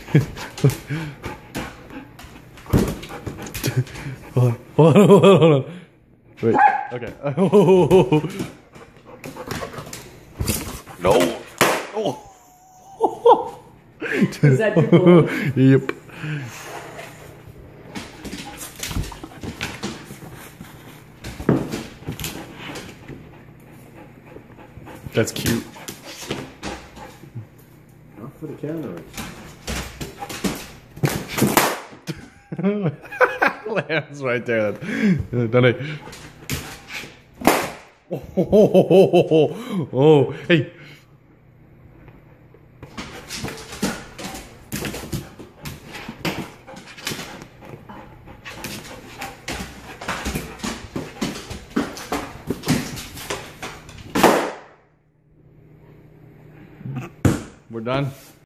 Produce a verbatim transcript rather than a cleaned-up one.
Hold on, hold on, hold on, hold on. Wait, okay. No! Oh! Is that your goal? Yep. That's cute. Not for the camera. Lands right there. Done it. Oh, oh, oh, oh, oh, hey. We're done.